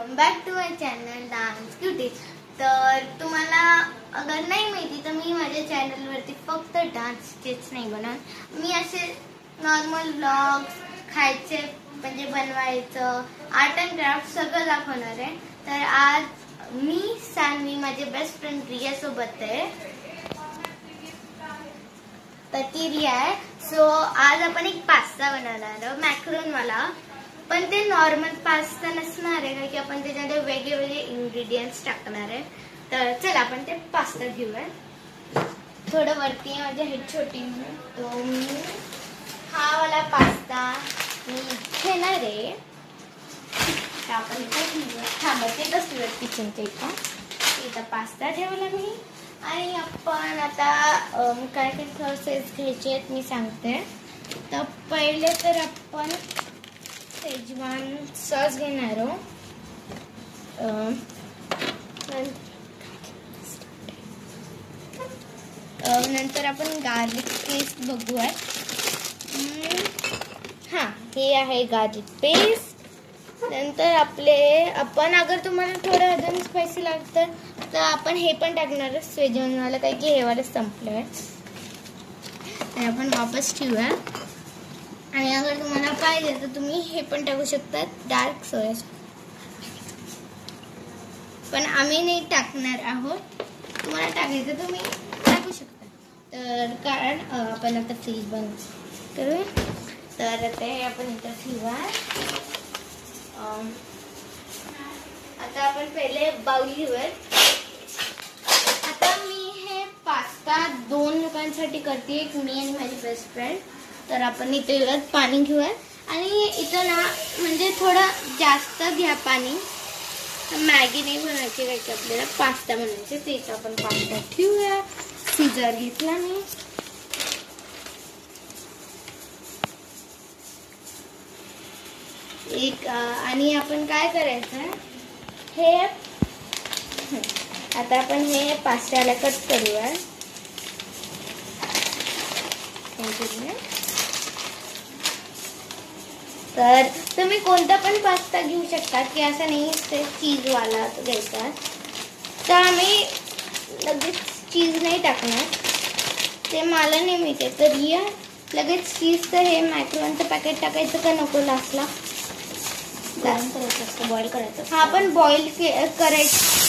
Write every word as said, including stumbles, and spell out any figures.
Welcome back to my channel dance cutie. तर तुम्हाला अगर नाही माहिती तर मी माझ्या चॅनलवरती फक्त डान्सचेच नाही बनवत, मी असे नॉर्मल व्लॉग्स, खायचे म्हणजे बनवायचं, आर्ट अँड क्राफ्ट सगळं दाखवणार आहे। तर आज मी सानवी माझे बेस्ट फ्रेंड रिया सोबत आहे। तर ती रिया आहे। सो आज आपण एक पास्ता बनवणार आहोत, मॅक्रोन वाला, पण ते नॉर्मल पास्ता नसणार आहे, कारण की आपण त्याच्यामध्ये वेगळे वेगळे इंग्रेडिएंट्स टाकणार आहे। तर चला आपण ते पास्ता घेऊया। थोडं वरती आहे, माझी हेड छोटी आहे, तो मी हा वाला पास्ता मी घेणार आहे। आपण इथे घेऊया, थांबते बसूया किचनच्या इथं, इथं पास्ता ठेवला मी। आणि आपण आता काय काय प्रोसेस घ्यायचे आहेत मी सांगते। तर पहिले तर आपण शेजवान सॉस घेणार आहोत। नंतर आपण गार्लिक पेस्ट बघूया। हां, हे आहे गार्लिक पेस्ट। नंतर आपले आपण अगर तुम्हाला थोडं अजून स्पायसी लागतं तर आपण हे पण टाकणार शेजवान वाला, काही की हे वाला संपलं आहे, तर आपण वापस ठेवूया। आणि अगर तुम्हाला पाहिजे तर तुम्ही हे पण टाकू शकता, डार्क सोया सॉस, पण आम्ही नाही टाकणार आहोत। तुम्हाला टाकायचं तुम्ही टाकू शकता। तर कारण आपण आता फ्रीज बंद करूया। तर आता हे आपण इथं ठेवूया। आता आपण पहिले बाउल घेऊया। आता मी हे पास्ता दोन लोकांसाठी करते, एक मी आणि माझी बेस्ट फ्रेंड। तर आपण इथे पाणी घेऊया आणि इथं ना म्हणजे थोडं जास्त घ्या पाणी, मॅगी नाही बनवायची, काय की आपल्याला पास्ता बनवायचे। ते इथं आपण पास्ता ठेवूया। सीजर घेतला मी, एक आणि आपण काय करायचं, हे आता आपण हे पास्त्याला कट करूया। तर तुम्ही कोणता पण पास्ता घेऊ शकता, की असं नाही ते चीज वाला घ्यायचा। तर आम्ही लगेच चीज नाही टाकणार, ते मला नाही माहिती। तर रिया लगेच चीजचं हे मॅक्रोनचं पॅकेट टाकायचं का नको लास्टला? बॉईल करायचं असतं, बॉईल करायचं। हा, आपण बॉईल करायचं